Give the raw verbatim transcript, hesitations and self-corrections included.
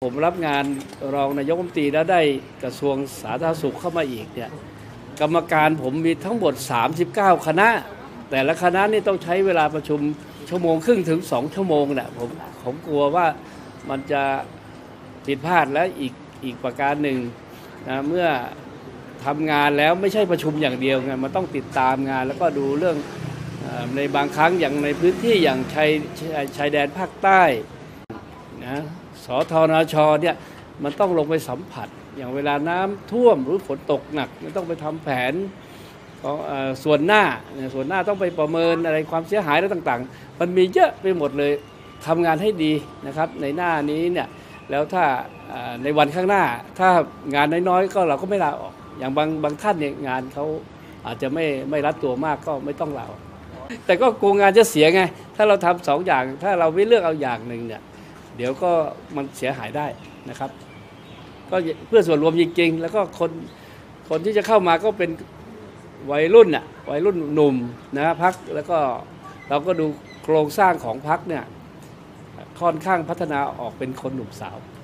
ผมรับงานรองนายกรัฐมนตรีแล้วได้กระทรวงสาธารณสุขเข้ามาอีกเนี่ยกรรมการผมมีทั้งหมดสามสิบเก้าคณะแต่ละคณะนี่ต้องใช้เวลาประชุมชั่วโมงครึ่งถึงสองชั่วโมงเนี่ยผมผมกลัวว่ามันจะผิดพลาดและอีกอีกประการหนึ่งนะเมื่อทำงานแล้วไม่ใช่ประชุมอย่างเดียวไงมันต้องติดตามงานแล้วก็ดูเรื่องในบางครั้งอย่างในพื้นที่อย่างชายชายแดนภาคใต้นะสทนชเนี่ยมันต้องลงไปสัมผัสอย่างเวลาน้ำท่วมหรือฝนตกหนักมันต้องไปทำแผนของส่วนหน้าส่วนหน้าต้องไปประเมินอะไรความเสียหายอะไรต่างๆมันมีเยอะไปหมดเลยทำงานให้ดีนะครับในหน้านี้เนี่ยแล้วถ้าในวันข้างหน้าถ้างานน้อยๆก็เราก็ไม่ลาออกอย่างบางบางท่านเนี่ยงานเขาอาจจะไม่ไม่รัดตัวมากก็ไม่ต้องลาออกแต่ก็กลัวงานจะเสียไงถ้าเราทำสองอย่างถ้าเราไม่เลือกเอาอย่างหนึ่งเนี่ยเดี๋ยวก็มันเสียหายได้นะครับก็เพื่อส่วนรวมจริงๆแล้วก็คนคนที่จะเข้ามาก็เป็นวัยรุ่นน่ะวัยรุ่นหนุ่มนะพรรคแล้วก็เราก็ดูโครงสร้างของพรรคเนี่ยค่อนข้างพัฒนาออกเป็นคนหนุ่มสาว